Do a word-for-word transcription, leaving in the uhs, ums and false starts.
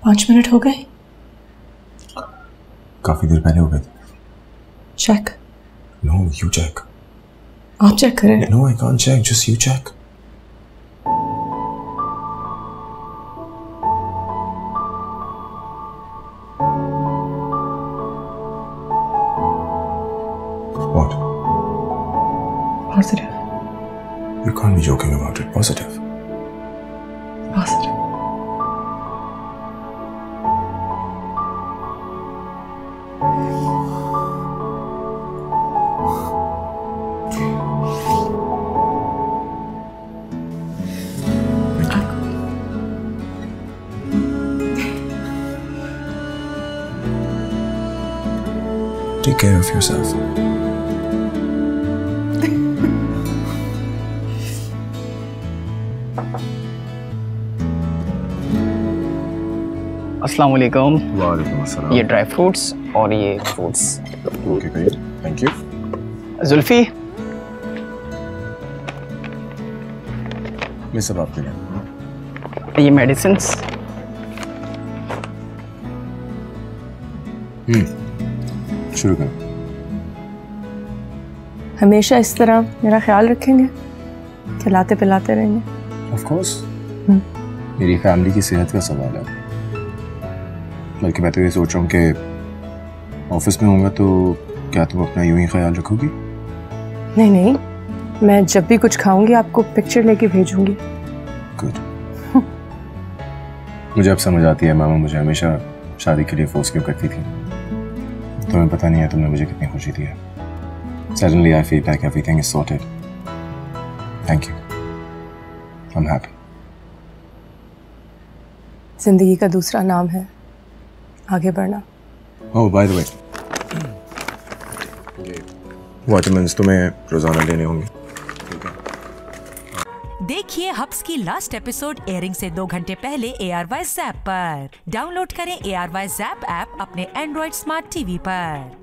पाँच मिनट हो गए? काफी देर पहले हो गए थे। चेक। No, you check. आप चेक करें। No, I can't check, just you check. What? Positive. You can't be joking about it. Positive. Positive. Take care of yourself. अस्सलाम वालेकुम। वालेकुम अस्सलाम। ये ड्राई फ्रूट्स और ये fruits. Okay great, thank you. Zulfi, ये सब आपके लिए। ये मेडिसिन्स। हम्म, शुरू करो। हमेशा इस तरह मेरा ख्याल रखेंगे, खिलाते पिलाते रहेंगे? ऑफ कोर्स, मेरी फैमिली की सेहत का सवाल है। बल्कि मैं तो ये सोच रहा हूँ कि ऑफिस में होऊंगा तो क्या तुम अपना यूं ही ख्याल रखोगी? नहीं नहीं, मैं जब भी कुछ खाऊंगी आपको पिक्चर लेके भेजूंगी। गुड। मुझे अब समझ आती है मामा मुझे हमेशा शादी के लिए फोर्स क्यों करती थी। तुम्हें पता नहीं है तुमने मुझे कितनी खुशी दी है। Suddenly I feel like everything is sorted. Thank you. I'm happy. जिंदगी का दूसरा नाम है आगे बढ़ना। Oh, by the way, watermelons तुम्हें रोजाना लेने होंगे। देखिए हब्स की लास्ट एपिसोड एयरिंग से दो घंटे पहले ए आर वाई ज़ैप पर। डाउनलोड करें A R Y Zap app अपने एंड्रॉइड स्मार्ट टीवी पर।